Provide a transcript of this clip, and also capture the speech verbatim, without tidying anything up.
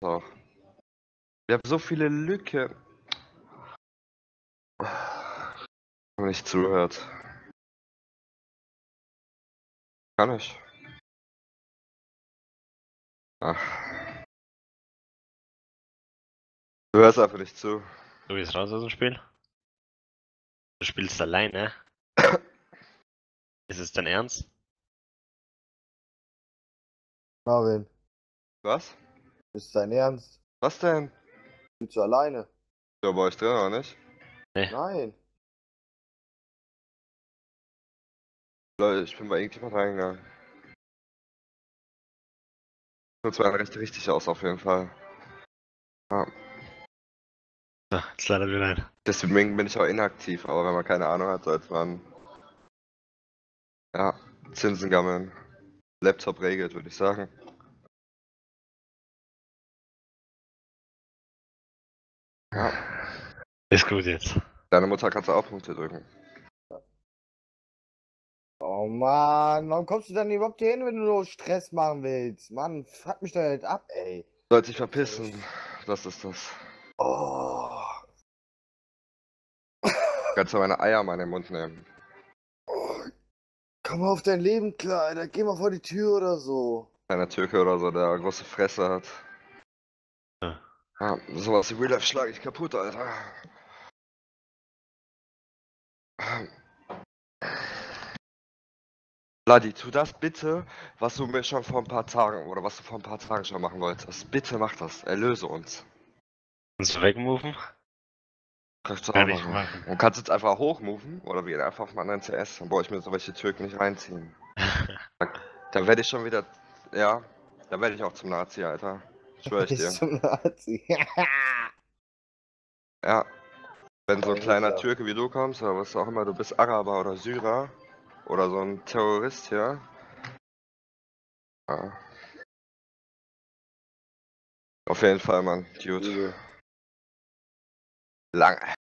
auch. Ich habe so viele Lücken. Wenn man nicht zuhört. Kann ich. Ach. Du hörst einfach nicht zu. Du gehst raus aus dem Spiel? Du spielst alleine? Ist es dein Ernst? Marvin, Was? ist dein Ernst? Was denn? Bist du alleine? Ja, bei euch drin, oder nicht? Nee. Nein. Leute, ich bin bei irgendjemand reingegangen. Sieht zwar recht richtig aus, auf jeden Fall. Ja. So, jetzt leider wieder ein. Deswegen bin ich auch inaktiv, aber wenn man keine Ahnung hat, sollte man. Ja, Zinsen gammeln. Laptop regelt, würde ich sagen. Ja. Ist gut jetzt. Deine Mutter kannst du auch Punkte drücken. Oh Mann, warum kommst du dann überhaupt hier hin, wenn du nur Stress machen willst? Mann, fuck mich doch nicht ab, ey. Sollte dich verpissen. Das ist das. Oh. Kannst du meine Eier mal in den Mund nehmen. Oh. Komm mal auf dein Leben klar, Alter. Geh mal vor die Tür oder so. Kleiner Türke oder so, der große Fresse hat. Ja. Ja, sowas wie Real Life schlage ich kaputt, Alter. Ladi, tu das bitte, was du mir schon vor ein paar Tagen oder was du vor ein paar Tagen schon machen wolltest. Bitte mach das. Erlöse uns. Kannst du wegmoven? Kannst du auch Kann ich machen. machen. Und kannst jetzt einfach hochmoven oder wir einfach auf einen anderen C S. Dann brauche ich mir solche Türken nicht reinziehen. Dann, dann werde ich schon wieder. Ja, dann werde ich auch zum Nazi, Alter. Schwör ich dir. Bist du ein Nazi? Ja. Wenn so ein Meine kleiner Mutter. Türke wie du kommst, oder was auch immer, du bist Araber oder Syrer oder so ein Terrorist hier. Ja. Auf jeden Fall, Mann. Gut. Übel. Lang.